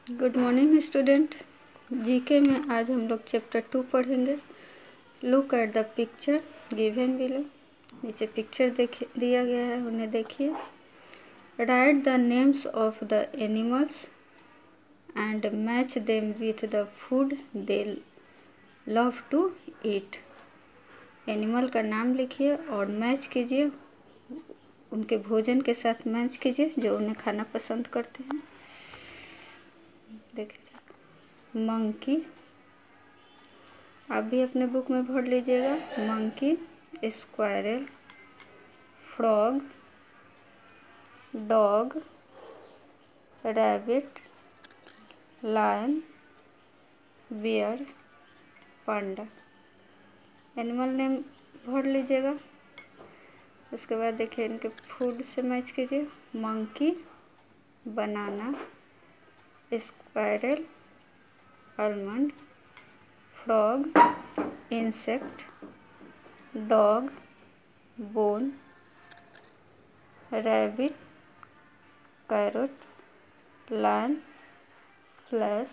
Good morning student. GK में आज हम लोग चैप्टर 2 पढ़ेंगे। Look at the picture given below. नीचे पिक्चर दिया गया है, उन्हें देखिए। Write the names of the animals and match them with the food they love to eat. Animal का नाम लिखिए और मैच कीजिए, उनके भोजन के साथ मैच कीजिए जो उन्हें खाना पसंद करते हैं। देखिए मंकी, आप भी अपने बुक में भर लीजिएगा। Monkey, squirrel, frog, dog, rabbit, lion, bear, panda. Animal name भर लीजिएगा। उसके बाद देखिए इनके फूड से मैच कीजिए। Monkey, banana, squirrel, almond, frog, insect, dog, bone, rabbit, carrot, lion, flesh,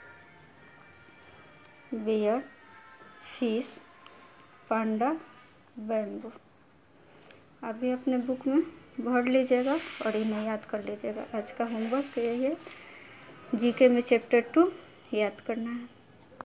bear, fish, panda, bamboo। अभी अपने बुक में भर लीजिएगा और इन्हें याद कर लीजिएगा। आज का होमवर्क यही है, जीके में चैप्टर 2 याद करना है।